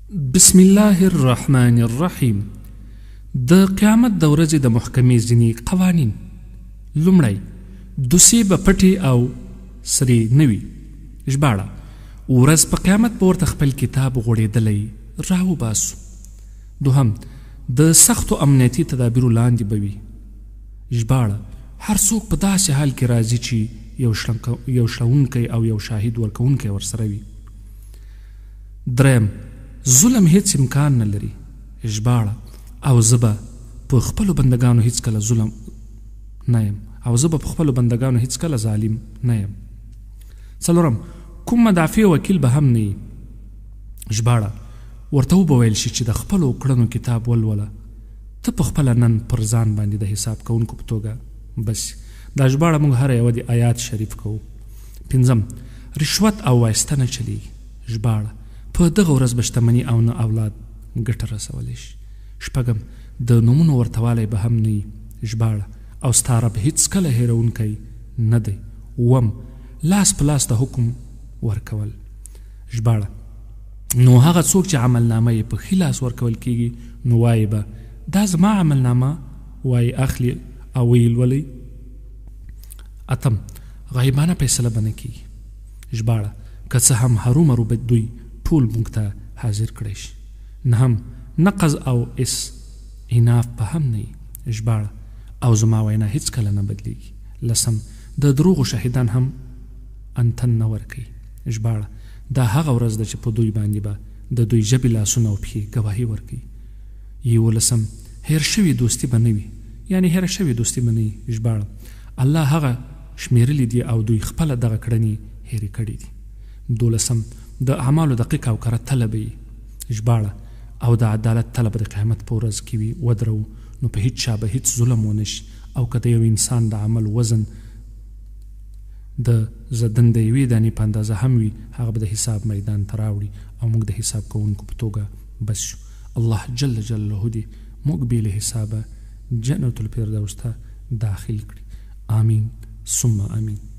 بسم الله الرحمن الرحیم. د قیامت د ورځې د محکمې ځینې قوانین. لومړی، دوسیې به پټې او سرې نه وي. ژباړه: ورځ په قیامت به ورته خپل کتاب غوړېدلی راوباسو. دوهم، د سختو امنیتي تدابیرو لاندې به وي. ژباړه: هر څوک په داسې حال کې راځي چې یو شړونکی او یو شاهد ورکوونکی ورسره وي. دریم، ظلم هیڅ امکان نه لري. ژباړه: او زه به په خپلو بندګانو هیڅکله ظالم نه یم. څلورم، کوم مدافع وکیل به هم نه وي. ژباړه: ورته وبویل شي چې د خپلو کړنو کتاب ولوله، ته په خپله نن پر ځان باندې د حساب کوونکو په توګه بس. دا ژباړه موږ هره یوه د آیات شریف کوو. پنځم، رشوت او وایسته نه چلیږي. ژباړه: په دغه ورځ به شتمني او نه اولاد ګټه رسولی شي. شپږم، د نومونو ورتوالی به هم نه وي. ژباړه: او ستا رب هیڅکله هېرونکی نه دی. اووم، لاس په لاس د حکم ورکول. ژباړه: نو هغه څوک چې عملنامه یې په ښي لاس ورکول کیږي نو وایي به دا زما عملنامه، وایي اخلي او ویې لولئ. اتم، غایبانه فیصله به نه کیږي. ژباړه: که څه هم هرومرو به دوی ټول موږ ته حاضر کړی شي. نهم، نقض او اناف به هم نه وي. ژباړه: او زما وینا هیڅکله نه بدلیږي. لسم، د دروغو شاهدان هم انتن نه ورکوي. ژباړه: دا هغه ورځ ده چې په دوی باندې به د دوی ژبې، لاسونه او پښې ګواهي ورکوي. یولسم، هیر شوي دوستي به نه وي، یعنې هیره شوې دوستي به نه وي. ژباړه: الله هغه شمیرلی دي او دوی خپله دغه کړنې هیرې کړي دي. دولسم، د اعمالو دقیق او کره تله به وي. ژباړه: او د عدالت تله به د قیامت په ورځ کې وي. ودرو نو په هیڅ چا به هیڅ ظلم ونه شي، او که د یو انسان د عمل وزن د زدن د یوې دانې په اندازه هم وي، هغه به د حساب میدان ته راوړي او موږ د حساب کوونکو په توګه بس شو. الله جل جلاله دې موږ بې له حسابه جنت الفردوس ته داخل کړي. آمین ثم آمین.